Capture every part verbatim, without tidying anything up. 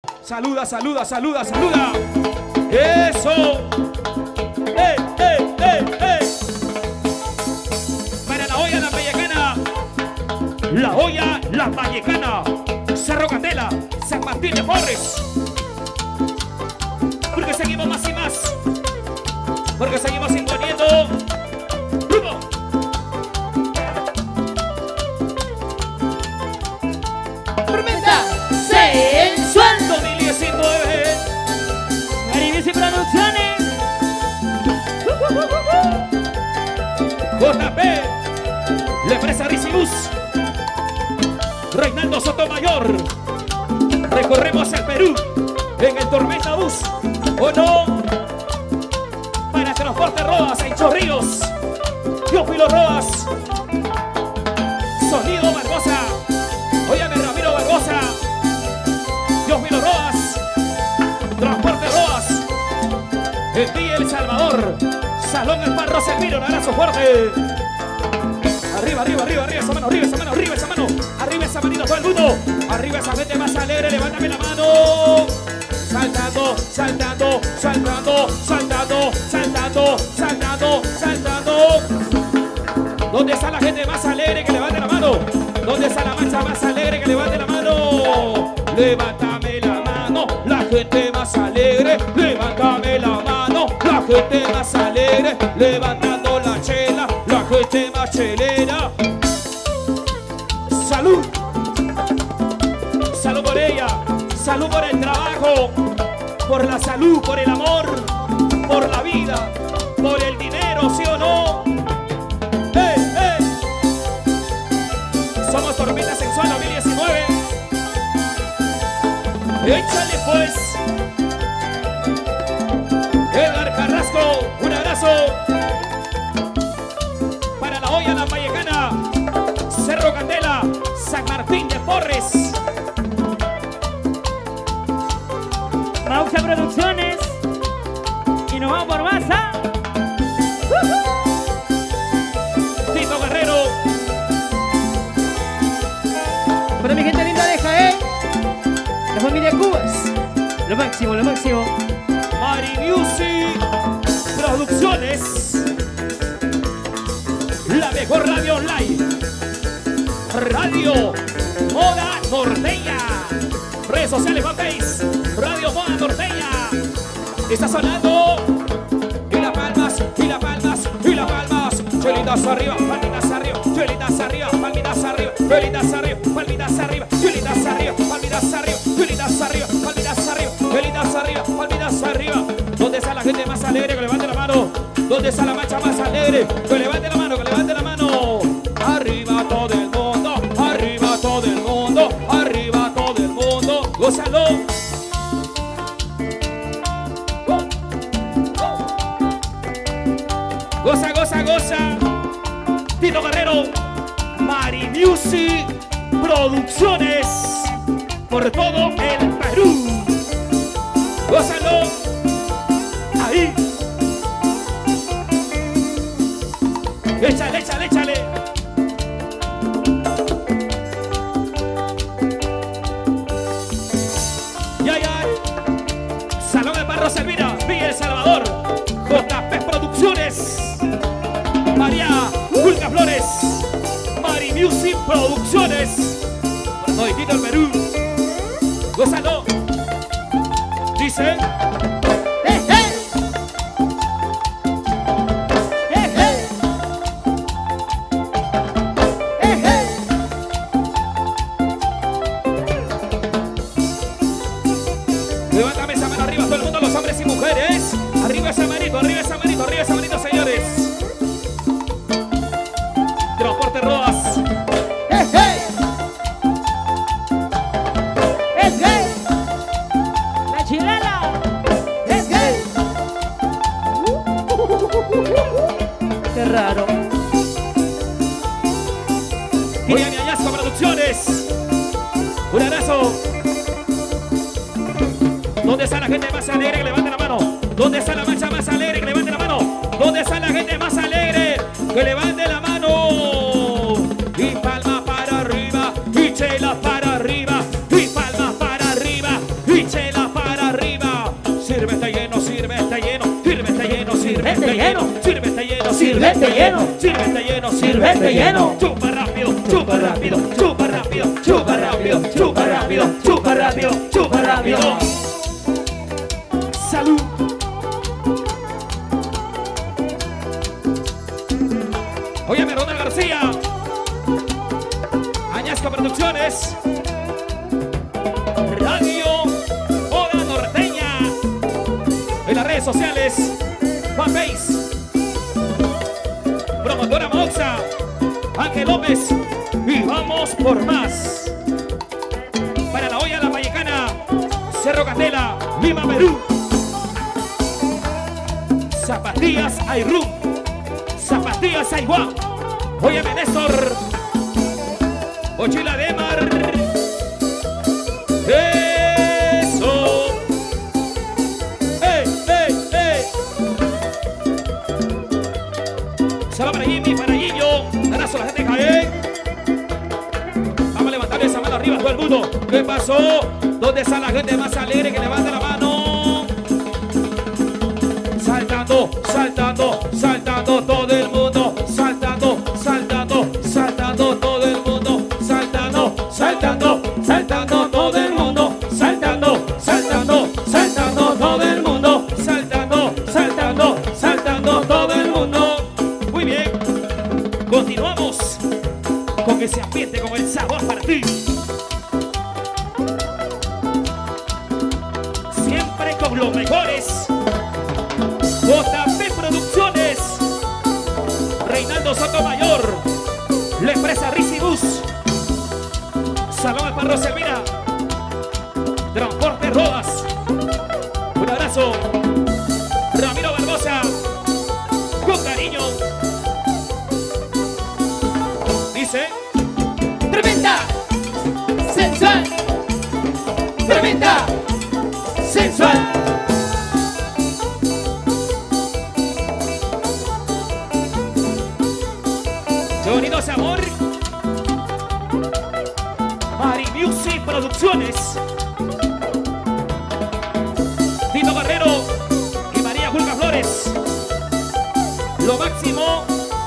Saluda, saluda, saluda, saluda. Eso. ¡Eh, eh, eh, eh! Para la olla La Vallecana. La olla La Vallecana. Cerro Candela, San Martín de Porres. Porque seguimos más y más. Porque seguimos imponiendo. ¡Rumbo! Tormenta sensual dos mil diecinueve. Caribe y Producciones. J P, la empresa Ricibus, Reinaldo Sotomayor. Recorremos el Perú en el Tormenta Bus, ¿o no? Para Transporte Rodas en Chorrillos, Teófilo Rodas, Sonido Barbosa, óyame Ramiro Barbosa, Teófilo Rodas, Transporte Rodas, en Villa El Salvador, Salón El Parro Selviro, un abrazo fuerte. Arriba, arriba, arriba, arriba, esa mano, arriba, esa mano, arriba, esa mano, arriba, esa manita, todo el mundo. Arriba, esa gente más alegre, levántame la mano. Saltando, saltando, saltando, saltando, saltando, saltando, saltando. ¿Dónde está la gente más alegre que levante la mano? ¿Dónde está la mancha más alegre que levante la mano? Levántame la mano, la gente más alegre. Levántame la mano, la gente más alegre. Levantando la chela, la gente más chelera. Salud. Salud por ella. Salud por el trabajo. Por la salud, por el amor. Por la vida. Por el dinero, ¿sí o no? ¡Hey, hey! Somos Tormenta Sensual dos mil diecinueve. Échale pues. Edgar Carrasco, un abrazo. Para la olla La Vallecana, Cerro Candela, San Martín de Porres. Mausa Producciones. Y nos vamos por masa. Tito Guerrero. Para mi gente linda de Jaén, la familia Cubas. Lo máximo, lo máximo. Mari Music Producciones. La mejor radio online. Radio Moda Norteña. Redes sociales, fanpage. Radio Moda Norteña. Está sonando. Y las palmas, y las palmas, y las palmas. Chelitas arriba, palmitas arriba, chelitas arriba, palmitas arriba, chelitas arriba, palmitas arriba, chelitas arriba, palmitas arriba, chelitas arriba, palmitas arriba, chelitas arriba, palmitas arriba. ¿Dónde está la gente más alegre? Que levante la mano. ¿Dónde está la mancha más alegre? Que levante la mano, que levante la mano. Arriba todo el mundo, arriba todo el mundo, arriba todo el mundo. Gózalo. Goza, goza, goza. Tito Guerrero, Mari Music Producciones, por todo el Perú. Gózalo. Ahí. Échale, échale, échale. Ya, ya. Salón El Parro Selvira, Villa El Salvador, J P Producciones. María Julca Flores, Mari Music Producciones, por toditito el Perú. Gózalo. Dice. ¡Eh, eh! ¡Eh, eh! ¡Eh, eh! Levántame esa mano arriba, todo el mundo, los hombres y mujeres. Arriba esa manito, arriba esa manito, arriba esa manito, señores. Transporte Rodas. ¡Eh, eh! ¡Eh, eh! ¡La chilena! ¡Eh, eh! ¡Qué raro! Miami Añasco Producciones. Un abrazo. ¿Dónde está la gente más alegre? Que levante la mano. ¿Dónde está la mancha más alegre? Que levante la mano. ¿Dónde está la gente más alegre? Que levante la mano. Y palma para arriba. Y chela para arriba. Y palma para arriba. Y chela. sírvete lleno, sírvete lleno, sírvete lleno. Chupa rápido, chupa rápido, chupa rápido, chupa rápido, chupa rápido, chupa rápido, chupa rápido. Salud. Óyeme, Ronald García, Añasco Producciones, Radio Moda Norteña, en las redes sociales, fanbase, promotora Moxa, Ángel López, y vamos por más. Para la olla La Vallecana, Cerro Candela, Lima, Perú. Zapatillas Airrum, Zapatillas Aiguán. Óyeme, Néstor, Mochila de Mar. Eso. ¡Ey, ey, ey! Salud para Jimmy, para Guillo. Abrazo a la gente de Jaén. Vamos a levantar esa mano arriba todo el mundo. ¿Qué pasó? ¿Dónde está la gente más alegre que levante la mano? Saltando, saltando, saltando todo el mundo. Saltando, saltando, saltando todo el mundo. Saltando, saltando, saltando todo el mundo. Saltando, saltando, saltando todo el mundo. Saltando, saltando, saltando todo el mundo. Muy bien. Continuamos con ese ambiente, con el sabor para ti. Siempre con los mejores. J P Producciones, Reinaldo Sotomayor, la empresa Rizibus, Salón El Parro Selvira, Transporte Rodas. Un abrazo, Ramiro Barbosa, con cariño. Dice: tremenda, sensual, tremenda, sensual. Unidos Amor, Mari Music Producciones, Tito Guerrero y María Julca Flores. Lo máximo.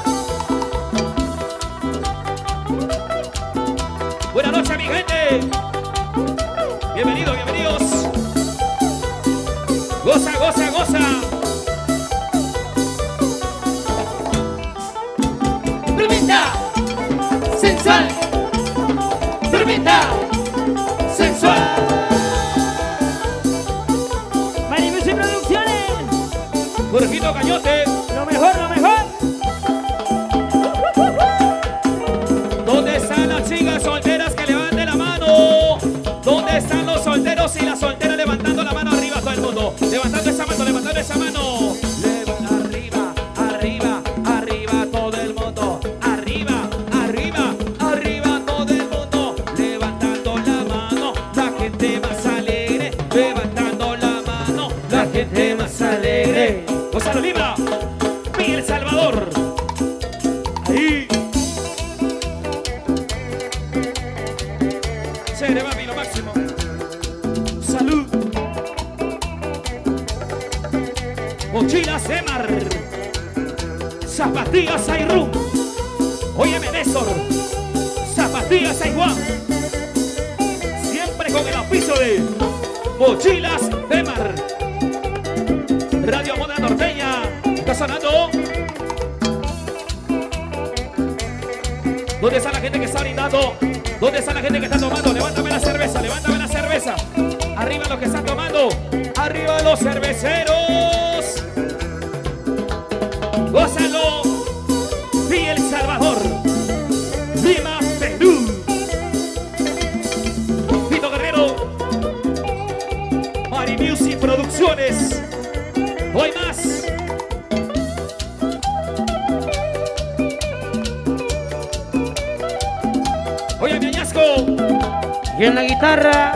Buenas noches, mi gente. Bienvenidos, bienvenidos. Goza, goza, goza. Sensual, tremenda, sensual. Mari Music Producciones, Jorgito Cañote, lo mejor, lo mejor. ¿Dónde están las chicas solteras que levanten la mano? ¿Dónde están los solteros y las solteras levantando la mano arriba todo el mundo? Levantando esa mano, levantando esa mano. Arriba, arriba, arriba todo el mundo. Arriba, arriba, arriba todo el mundo. Levantando la mano, la gente más alegre. Levantando la mano, la gente más alegre. Gonzalo Lima y El Salvador. Ahí. Se le va a mí lo máximo. Salud. Mochilas Emar, Zapatillas Airrum. Óyeme, Néstor, Zapatillas Aiguán. Siempre con el auspicio de Mochilas Emar. Radio Moda Norteña está sonando. ¿Dónde está la gente que está brindando? ¿Dónde está la gente que está tomando? Levántame la cerveza, levántame la cerveza. Arriba los que están tomando. Arriba los cerveceros. Gózalo. Y El Salvador. Lima, Perú. Tito Guerrero. Mari Music Producciones. Hoy más. Oye, mi Añasco. Y en la guitarra,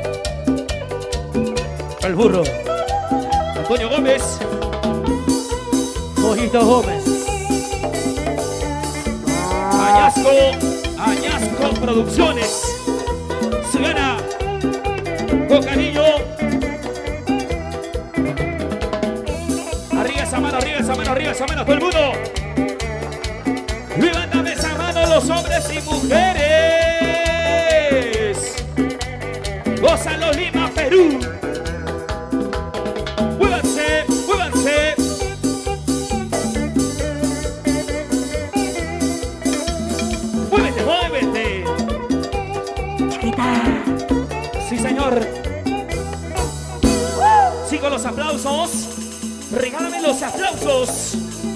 el burro, Antonio Gómez. Mojito Gómez. Añasco, Añasco Producciones. Se gana con cariño. Arriba esa mano, arriba esa mano, arriba esa mano, todo el mundo. hombres y mujeres. Gózalo, Lima, Perú. Muévanse, muévanse. Muévete, muévete. Chiquita. Sí, señor. Sí, con los aplausos. Regálame los aplausos.